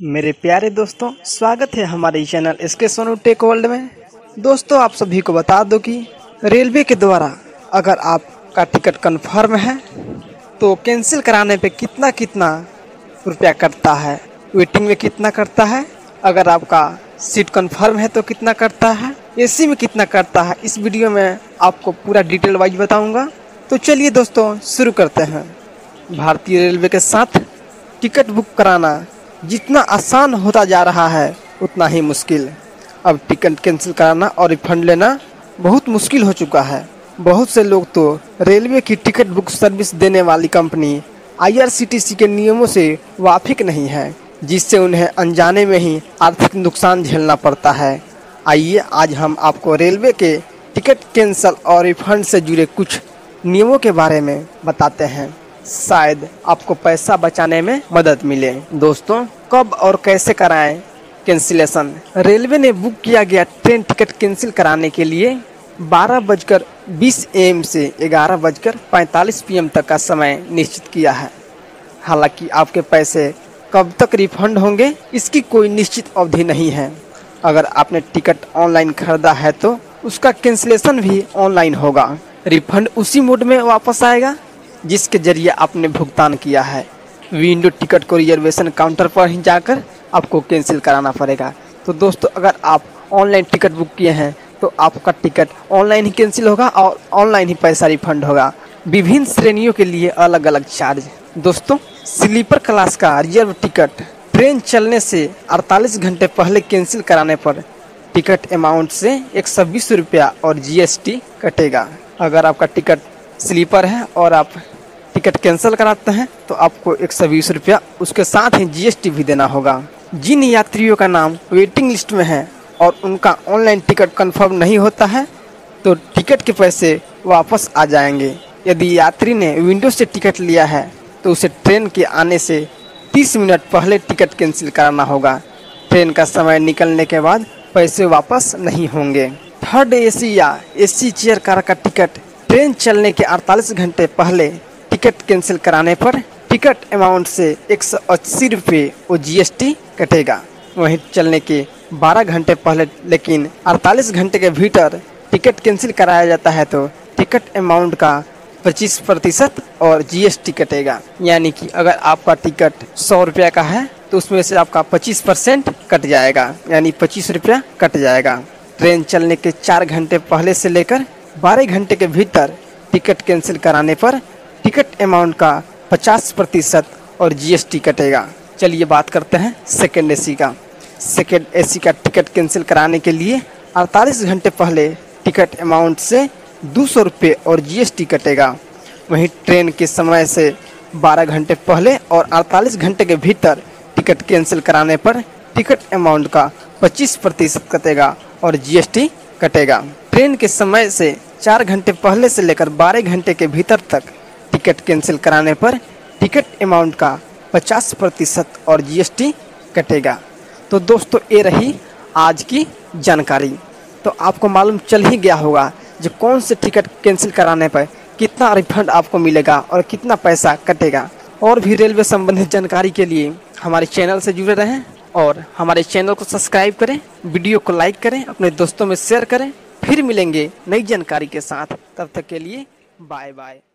मेरे प्यारे दोस्तों, स्वागत है हमारे channel SK Sonu tech world में। दोस्तों, आप सभी को बता दो कि रेलवे के द्वारा अगर आपका टिकट कंफर्म है तो कैंसिल कराने पे कितना रुपया कटता है, वेटिंग में कितना करता है, अगर आपका सीट कंफर्म है तो कितना करता है, एसी में कितना करता है, इस वीडियो में आपको पूरा डिटेल वाइज बताऊंगा। तो चलिए दोस्तों शुरू करते हैं। भारतीय रेलवे के साथ टिकट बुक कराना जितना आसान होता जा रहा है उतना ही मुश्किल। अब टिकट कैंसिल कराना और रिफंड लेना बहुत मुश्किल हो चुका है। बहुत से लोग तो रेलवे की टिकट बुक सर्विस देने वाली कंपनी IRCTC के नियमों से वाकिफ नहीं है, जिससे उन्हें अनजाने में ही आर्थिक नुकसान झेलना पड़ता है। आइए आज हम आपको रेलवे के टिकट कैंसिल और रिफंड से जुड़े कुछ नियमों के बारे में बताते हैं, शायद आपको पैसा बचाने में मदद मिले। दोस्तों, कब और कैसे कराएं कैंसिलेशन? रेलवे ने बुक किया गया ट्रेन टिकट कैंसिल कराने के लिए 12:20 AM से 11:45 PM तक का समय निश्चित किया है। हालांकि आपके पैसे कब तक रिफंड होंगे इसकी कोई निश्चित अवधि नहीं है। अगर आपने टिकट ऑनलाइन खरीदा है तो उसका कैंसिलेशन भी ऑनलाइन होगा। रिफंड उसी मोड में वापस आएगा जिसके जरिए आपने भुगतान किया है। विंडो टिकट को रिजर्वेशन काउंटर पर ही जाकर आपको कैंसिल कराना पड़ेगा। तो दोस्तों, अगर आप ऑनलाइन टिकट बुक किए हैं तो आपका टिकट ऑनलाइन ही कैंसिल होगा और ऑनलाइन ही पैसा रिफंड होगा। विभिन्न श्रेणियों के लिए अलग अलग चार्ज। दोस्तों, स्लीपर क्लास का रिजर्व टिकट ट्रेन चलने से 48 घंटे पहले कैंसिल कराने पर टिकट अमाउंट से 120 रुपया और GST कटेगा। अगर आपका टिकट स्लीपर है और आप टिकट कैंसिल कराते हैं तो आपको 120 रुपया, उसके साथ ही GST भी देना होगा। जिन यात्रियों का नाम वेटिंग लिस्ट में है और उनका ऑनलाइन टिकट कंफर्म नहीं होता है तो टिकट के पैसे वापस आ जाएंगे। यदि यात्री ने विंडो से टिकट लिया है तो उसे ट्रेन के आने से 30 मिनट पहले टिकट कैंसिल कराना होगा। ट्रेन का समय निकलने के बाद पैसे वापस नहीं होंगे। थर्ड AC या AC चेयर कार का टिकट ट्रेन चलने के 48 घंटे पहले टिकट कैंसिल कराने पर टिकट अमाउंट से 180 रुपये और GST कटेगा। वहीं चलने के 12 घंटे पहले लेकिन 48 घंटे के भीतर टिकट कैंसिल कराया जाता है तो टिकट अमाउंट का 25% और GST कटेगा। यानी कि अगर आपका टिकट 100 रुपया का है तो उसमें से आपका 25% कट जाएगा, यानी 25 रुपया कट जाएगा। ट्रेन चलने के 4 घंटे पहले से लेकर 12 घंटे के भीतर टिकट कैंसिल कराने पर टिकट अमाउंट का 50% और GST कटेगा। चलिए बात करते हैं सेकेंड AC का। सेकेंड AC का टिकट कैंसिल कराने के लिए 48 घंटे पहले टिकट अमाउंट से 200 रुपये और GST कटेगा। वहीं ट्रेन के समय से 12 घंटे पहले और 48 घंटे के भीतर टिकट कैंसिल कराने पर टिकट अमाउंट का 25% कटेगा और GST कटेगा। ट्रेन के समय से 4 घंटे पहले से लेकर 12 घंटे के भीतर तक टिकट कैंसिल कराने पर टिकट अमाउंट का 50% और GST कटेगा। तो दोस्तों, ये रही आज की जानकारी। तो आपको मालूम चल ही गया होगा जो कौन से टिकट कैंसिल कराने पर कितना रिफंड आपको मिलेगा और कितना पैसा कटेगा। और भी रेलवे संबंधित जानकारी के लिए हमारे चैनल से जुड़े रहें और हमारे चैनल को सब्सक्राइब करें, वीडियो को लाइक करें, अपने दोस्तों में शेयर करें। फिर मिलेंगे नई जानकारी के साथ, तब तक के लिए बाय बाय।